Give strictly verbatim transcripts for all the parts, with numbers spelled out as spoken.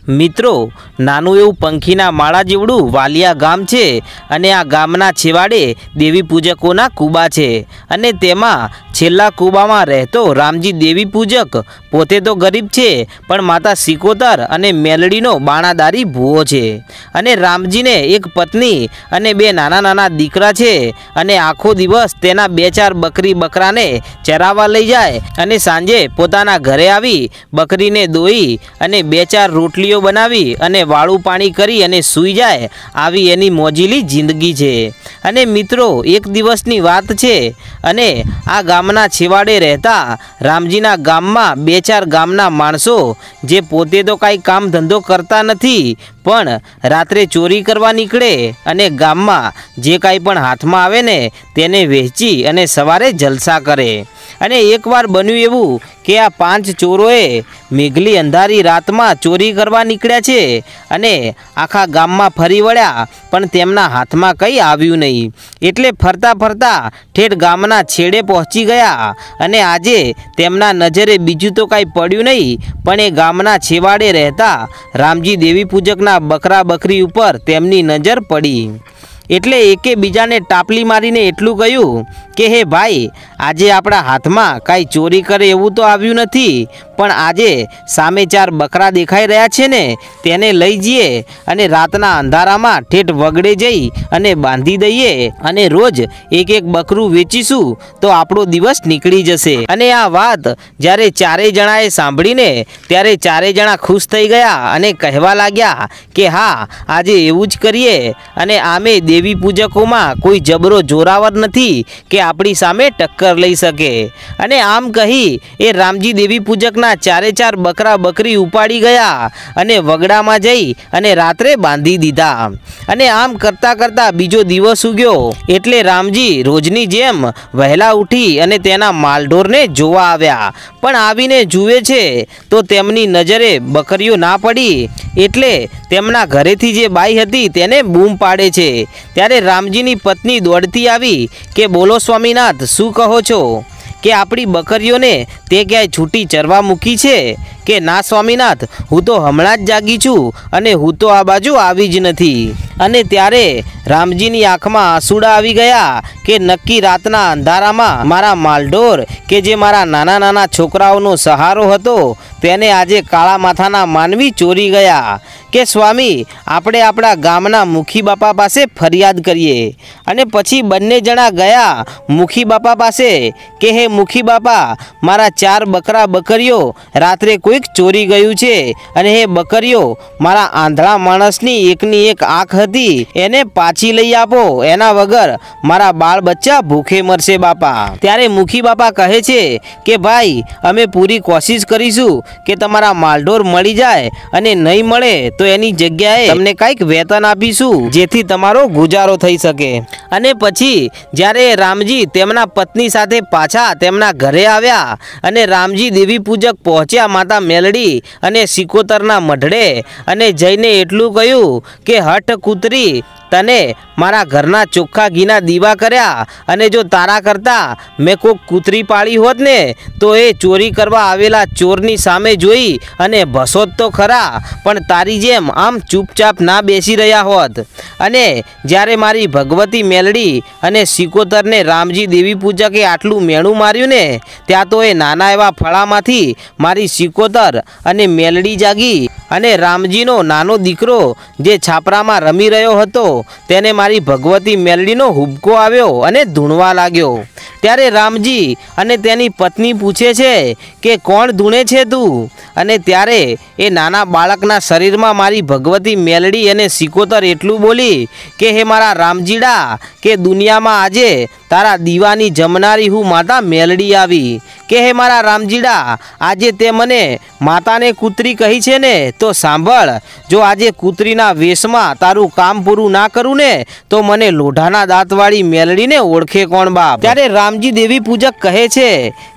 મિત્રો નાનું એવું પંખીના માળા જેવડું વાલિયા ગામ છે અને આ ગામના છેવાડે દેવી પૂજકોના કૂબા છે અને તેમાં છેલ્લા કૂબામાં રહેતો રામજી દેવી પૂજક પોતે તો ગરીબ છે પણ માતા સિકોતર અને મેલડીનો બાણાદારી ભૂવો છે અને રામજીને એક પત્ની અને બે નાના નાના દીકરા છે અને આખો દિવસ તેના બે ચાર બકરી બકરાને ચરાવવા લઈ જાય અને સાંજે પોતાના ઘરે આવી બકરીને દોઈ અને બે ચાર રોટલીઓ બનાવી અને વાળું પાણી કરી અને સૂઈ જાય આવી એની મોજીલી જિંદગી છે। અને મિત્રો એક દિવસની વાત છે અને આ ગામના છેવાડે રહેતા રામજીના ગામમાં બે ચાર ગામના માણસો જે પોતે તો કાંઈ કામ ધંધો કરતા નથી પણ રાત્રે ચોરી કરવા નીકળે અને ગામમાં જે કાંઈ પણ હાથમાં આવે ને તેને વેચી અને સવારે જલસા કરે। અને એકવાર બન્યું એવું કે આ પાંચ ચોરોએ મેઘલી અંધારી રાતમાં ચોરી કરવા નીકળ્યા છે અને આખા ગામમાં ફરી વળ્યા પણ તેમના હાથમાં કંઈ આવ્યું નહીં એટલે ફરતા ફરતા ઠેઠ ગામના છેડે પહોંચી ગયા અને આજે તેમના નજરે બીજું તો કાંઈ પડ્યું નહીં પણ એ ગામના છેવાડે રહેતા રામજી દેવી પૂજકના બકરા બકરી ઉપર તેમની નજર પડી। એટલે એકે બીજાને ટાપલી મારીને એટલું કહ્યું કે હે ભાઈ આજે આપણા હાથમાં કાંઈ ચોરી કરે એવું તો આવ્યું નથી પણ આજે સામે ચાર બકરા દેખાઈ રહ્યા છે ને તેને લઈ જઈએ અને રાતના અંધારામાં ઠેઠ વગડે જઈ અને બાંધી દઈએ અને રોજ એક એક બકરું વેચીશું તો આપણો દિવસ નીકળી જશે। અને આ વાત જ્યારે ચારેય જણાએ સાંભળીને ત્યારે ચારેય જણા ખુશ થઈ ગયા અને કહેવા લાગ્યા કે હા આજે એવું જ કરીએ અને આમે દેવી પૂજકોમાં કોઈ જબરો જોરાવર નથી કે આપણી સામે ટક્કર લઈ શકે। અને આમ કહી એ રામજી દેવી પૂજકના ચારે ચાર બકરા બકરી ઉપાડી ગયા અને વગડામાં જઈ અને રાત્રે બાંધી દીધા। અને આમ કરતાં કરતાં બીજો દિવસ ઉગ્યો એટલે રામજી રોજની જેમ વહેલા ઉઠી અને તેના માલઢોરને જોવા આવ્યા પણ આવીને જુએ છે તો તેમની નજરે બકરીઓ ના પડી એટલે તેમના ઘરેથી જે બાઈ હતી તેને બૂમ પાડે છે। ત્યારે રામજીની પત્ની દોડતી આવી કે બોલો સ્વામીનાથ શું કહો છો કે આપણી બકરીઓને તે ક્યાંય છૂટી ચરવા મૂકી છે કે ના સ્વામીનાથ હું તો હમણાં જ જાગી છું અને હું તો આ બાજુ આવી જ નથી। અને ત્યારે રામજીની આંખમાં આંસુડા આવી ગયા કે નક્કી રાતના અંધારામાં મારા માલઢોર કે જે મારા નાના નાના છોકરાઓનો સહારો હતો તેને આજે કાળા માથાના માનવી ચોરી ગયા કે સ્વામી આપણે આપણા ગામના મુખી બાપા પાસે ફરિયાદ કરીએ। અને પછી બંને જણા ગયા મુખી બાપા પાસે કે હે મુખી બાપા મારા ચાર બકરા બકરીઓ રાત્રે કોઈક ચોરી ગયું છે અને હે બકરીઓ મારા આંધળા માણસની એકની એક આંખ હતી એને પાછી લઈ આપો એના વગર મારા બાળ બચ્ચા ભૂખે મરશે બાપા। ત્યારે મુખી બાપા કહે છે કે ભાઈ અમે પૂરી કોશિશ કરીશું કે તમારા માલઢોર મળી જાય અને નહીં મળે તો એની જગ્યાએ તમને કંઈક વેતન આપીશું જેથી તમારો ગુજારો થઈ શકે। અને પછી જ્યારે રામજી તેમના પત્ની સાથે પાછા તેમના ઘરે આવ્યા અને રામજી દેવી પૂજક પહોંચ્યા માતા મેલડી અને સિકોતરના મઢડે અને જઈને એટલું કહ્યું કે હઠ કૂતરી તને મારા ઘરના ચોખ્ખા ઘીના દીવા કર્યા અને જો તારા કરતાં મેં કોઈક કૂતરી પાળી હોત ને તો એ ચોરી કરવા આવેલા ચોરની સામે જોઈ અને ભસોત તો ખરા પણ તારી જેમ આમ ચૂપચાપ ના બેસી રહ્યા હોત। અને જ્યારે મારી ભગવતી મેલડી અને સિકોતરને રામજી દેવી પૂજકે આટલું મેણું માર્યું ને ત્યાં તો એ નાના એવા ફળામાંથી મારી સિકોતર અને મેલડી જાગી અને રામજીનો નાનો દીકરો જે છાપરામાં રમી રહ્યો હતો તેને મારી ભગવતી મેલડીનો હુબકો આવ્યો અને ધૂણવા લાગ્યો। ત્યારે રામજી અને તેની પત્ની પૂછે છે કે કોણ ધૂણે છે તું અને ત્યારે એ નાના બાળકના શરીરમાં મારી ભગવતી મેલડી અને સિકોતર એટલું બોલી કે હે મારા રામજીડા કે દુનિયામાં આજે તારા દીવાની જમનારી હું માતા મેલડી આવી કે હે મારા રામજીડા આજે તે મને માતાને કૂતરી કહી છે ને તો સાંભળ જો આજે કૂતરીના વેશમાં તારું કામ પૂરું ના કરું ને તો મને લોઢાના દાંતવાળી મેલડીને ઓળખે કોણ બાપ। ત્યારે રામજી દેવી પૂજક કહે છે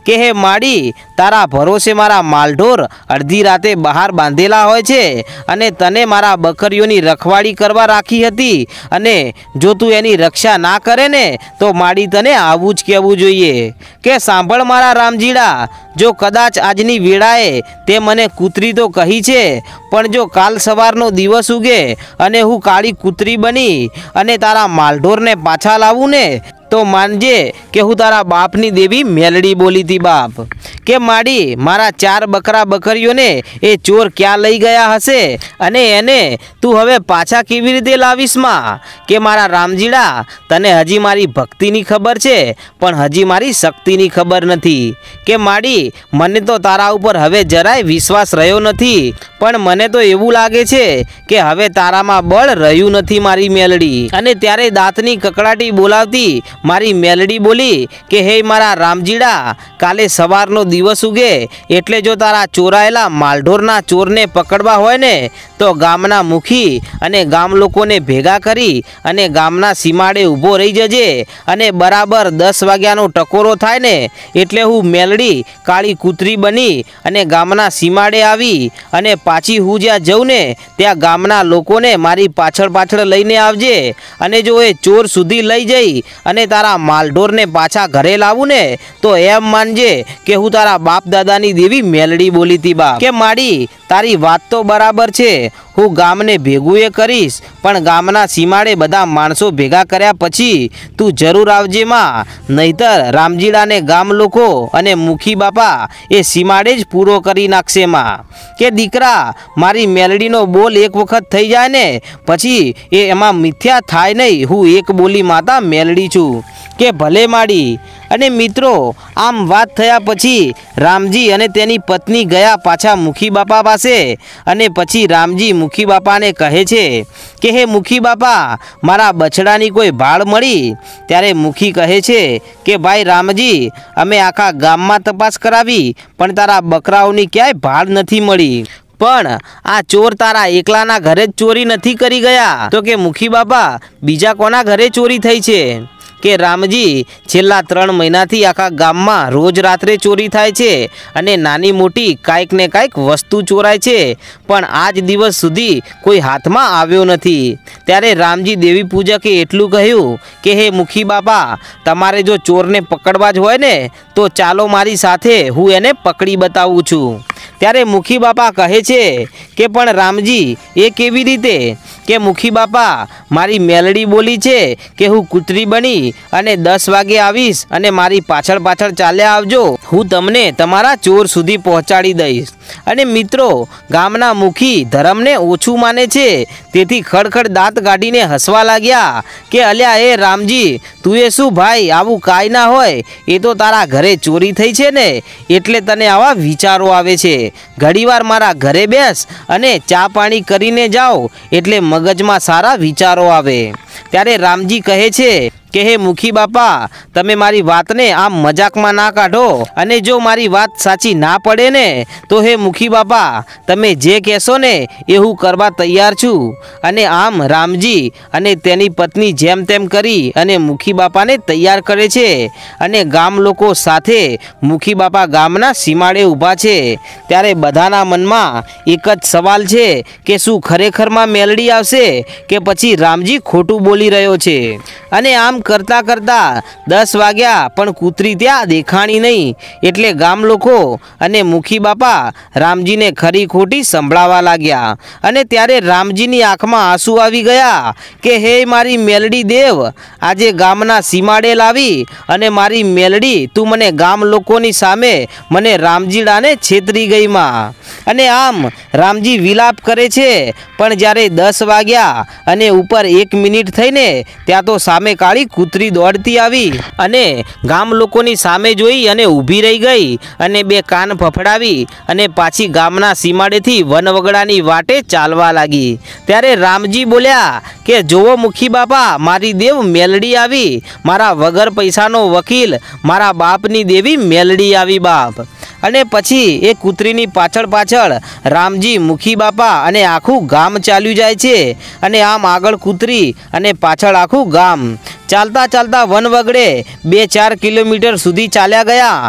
કે હે માડી, તારા ભરોસે મારા માલઢોર અડધી રાતે બહાર બાંધેલા હોય છે અને તને મારા બકરીઓની રખવાળી કરવા રાખી હતી, અને જો તું એની રક્ષા ના કરે ને તો માડી તને આવું જ કહેવું જોઈએ કે સાંભળ મારા રામજીડા, જો કદાચ આજની વેળાએ તે મને કૂતરી તો કહી છે, પણ જો કાલ સવારનો દિવસ ઉગે અને હું કાળી કૂતરી બની અને તારા માલઢોરને પાછા લાવું ને તો માનજે કે હું તારા બાપની દેવી મેલડી બોલી હતી બાપ, કે માડી મારા ચાર બકરા બકરીઓને એ ચોર ક્યાં લઈ ગયા હશે અને એને તું હવે પાછા કેવી રીતે લાવીશ માં, કે મારા રામજીડા તને હજી મારી ભક્તિની ખબર છે પણ હજી મારી શક્તિની ખબર નથી, કે માડી મને તો તારા ઉપર હવે જરાય વિશ્વાસ રહ્યો નથી, પણ મને તો એવું લાગે છે કે હવે તારામાં બળ રહ્યું નથી મારી મેલડી. અને ત્યારે દાંતની કકડાટી બોલાવતી મારી મેલડી બોલી કે હે મારા રામજીડા, કાલે સવારનો દિવસ ઉગે એટલે જો તારા ચોરાયેલા માલઢોરના ચોરને પકડવા હોય ને તો ગામના મુખી અને ગામ લોકોને ભેગા કરી અને ગામના સીમાડે ઊભો રહી જજે, અને બરાબર દસ વાગ્યાનો ટકોરો થાય ને એટલે હું મેલડી કાળી કૂતરી બની અને ગામના સીમાડે આવી અને પાછી હું જ્યાં જઉં ને ત્યાં ગામના લોકોને મારી પાછળ પાછળ લઈને આવજે, અને જો એ ચોર સુધી લઈ જઈ અને તારા માલઢોરને પાછા ઘરે લાવું ને તો એમ માનજે કે હું તારા બાપ દાદાની દેવી મેલડી બોલી હતી બાપ, કે માડી તારી વાત તો બરાબર છે, હું ગામને ભેગું એ કરીશ, પણ ગામના સીમાડે બધા માણસો ભેગા કર્યા પછી તું જરૂર આવજે માં, નહીતર રામજીડાને ગામ લોકો અને મુખી બાપા એ સીમાડે જ પૂરો કરી નાખશે માં, કે દીકરા મારી મેલડીનો બોલ એક વખત થઈ જાય ને પછી એ એમાં મિથ્યા થાય નહીં, હું એક બોલી માતા મેલડી છું, કે ભલે માડી. અને મિત્રો આમ વાત થયા પછી રામજી અને તેની પત્ની ગયા પાછા મુખી બાપા પાસે, અને પછી રામજી મુખી બાપાને કહે છે કે હે મુખી બાપા, મારા બછડાની કોઈ ભાળ મળી? ત્યારે મુખી કહે છે કે ભાઈ રામજી, અમે આખા ગામમાં તપાસ કરાવી પણ તારા બકરાઓની ક્યાંય ભાળ નથી મળી, પણ આ ચોર તારા એકલાના ઘરે જ ચોરી નથી કરી ગયા, તો કે મુખી બાપા બીજા કોના ઘરે ચોરી થઈ છે? કે રામજી, છેલ્લા ત્રણ મહિનાથી આખા ગામમાં રોજ રાત્રે ચોરી થાય છે અને નાની મોટી કાંઈક ને કાંઈક વસ્તુ ચોરાય છે, પણ આજ દિવસ સુધી કોઈ હાથમાં આવ્યો નથી. ત્યારે રામજી દેવી પૂજકે એટલું કહ્યું કે હે મુખી બાપા, તમારે જો ચોરને પકડવા જ હોય ને તો ચાલો મારી સાથે, હું એને પકડી બતાવું છું. ત્યારે મુખી બાપા કહે છે કે પણ રામજી એ કેવી રીતે? કે મુખી બાપા, મારી મેલડી બોલી છે કે હું કૂતરી બની અને દસ વાગે આવીશ અને મારી પાછળ પાછળ ચાલ્યા આવજો, હું તમને તમારા ચોર સુધી પહોંચાડી દઈશ. અને મિત્રો ગામના મુખી ધર્મને ઓછું માને છે તેથી ખડખડ દાંત કાઢીને હસવા લાગ્યા કે અલ્યા એ રામજી, તું એ શું ભાઈ, આવું કાંઈ ના હોય, એ તો તારા ઘરે ચોરી થઈ છે ને એટલે તને આવા વિચારો આવે છે, ઘડીવાર મારા ઘરે બેસ અને ચા પાણી કરીને જાઓ એટલે મગજમાં સારા વિચારો આવે. ત્યારે રામજી કહે છે કે હે મુખી બાપા, તમે મારી વાતને આમ મજાકમાં ના કાઢો, અને જો મારી વાત સાચી ના પડે ને તો હે મુખી બાપા, તમે જે કહેશો ને એ હું કરવા તૈયાર છું. અને આમ રામજી અને તેની પત્ની જેમ તેમ કરી અને મુખી બાપાને તૈયાર કરે છે, અને ગામ લોકો સાથે મુખી બાપા ગામના સીમાડે ઊભા છે. ત્યારે બધાના મનમાં એક જ સવાલ છે કે શું ખરેખરમાં મેલડી આવશે કે પછી રામજી ખોટું બોલી રહ્યો છે. અને આમ કરતાં કરતાં દસ વાગ્યા પણ કૂતરી ત્યાં દેખાણી નહીં, એટલે ગામ લોકો અને મુખી બાપા રામજીને ખરી ખોટી સંભળાવા લાગ્યા. અને ત્યારે રામજીની આંખમાં આંસુ આવી ગયા કે હે મારી મેલડી દેવ, આજે ગામના સીમાડે લાવી અને મારી મેલડી તું મને ગામ લોકોની સામે મને રામજીડાને છેતરી ગઈ માં. અને આમ રામજી વિલાપ કરે છે, પણ જ્યારે દસ વાગ્યા અને ઉપર એક મિનિટ થઈને ત્યાં તો સામે કાળી કૂતરી દોડતી આવી અને ગામ લોકોની સામે જોઈ અને ઊભી રહી ગઈ અને બે કાન ફફડાવી અને પાછી ગામના સીમાડેથી વનવગડાની વાટે ચાલવા લાગી. ત્યારે રામજી બોલ્યા કે જોવો મુખી બાપા, મારી દેવ મેલડી આવી, મારા વગર પૈસાનો વકીલ, મારા બાપની દેવી મેલડી આવી બાપ. અને પછી એ કૂતરીની પાછળ પાછળ રામજી, મુખી બાપા અને આખું ગામ ચાલ્યું જાય છે. અને આમ આગળ કૂતરી અને પાછળ આખું ગામ ચાલતા ચાલતા વન વગડે બે ચાર કિલોમીટર સુધી ચાલ્યા ગયા.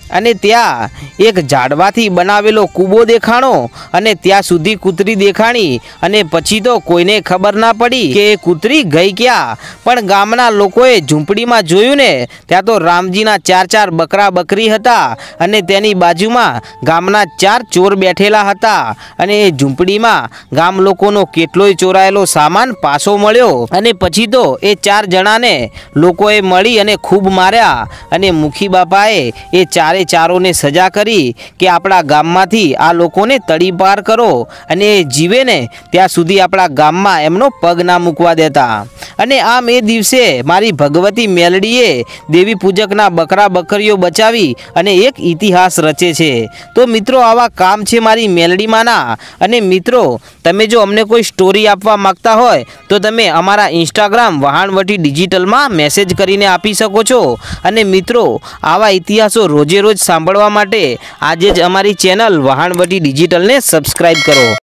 અને ત્યાં એક ઝાડવાથી બનાવેલો કૂબો દેખાણો અને ત્યાં સુધી કૂતરી દેખાણી અને પછી તો કોઈને ખબર ના પડી કે એ કૂતરી ગઈ ક્યાં। પણ ગામના લોકોએ ઝૂંપડીમાં જોયું ને ત્યાં તો રામજીના ચાર ચાર બકરા બકરી હતા અને તેની બાજુમાં ગામના ચાર ચોર બેઠેલા હતા અને એ ઝૂંપડીમાં ગામ લોકોનો કેટલોય ચોરાયેલો સામાન પાછો મળ્યો। અને પછી તો એ ચાર જણાને લોકોએ મળી અને ખૂબ માર્યા અને મુખી બાપાએ એ ચારે ચારોને સજા કરી કે આપણા ગામમાંથી આ લોકોને તડી પાર કરો અને એ જીવે ને ત્યાં સુધી આપણા ગામમાં એમનો પગ ના મૂકવા દેતા। અને આમ એ દિવસે મારી ભગવતી મેલડીએ દેવી પૂજકના બકરા બકરીઓ બચાવી અને એક ઇતિહાસ રચે છે। તો મિત્રો આવા કામ છે મારી મેલડીમાંના। અને મિત્રો તમે જો અમને કોઈ સ્ટોરી આપવા માગતા હોય તો તમે અમારા ઇન્સ્ટાગ્રામ વહાણવટી ડિજિટલમાં મેસેજ કરીને આપી શકો છો। અને મિત્રો આવા ઇતિહાસો રોજે રોજ સાંભળવા માટે આજે જ અમારી ચેનલ વહાણવટી ડિજિટલને સબસ્ક્રાઈબ કરો।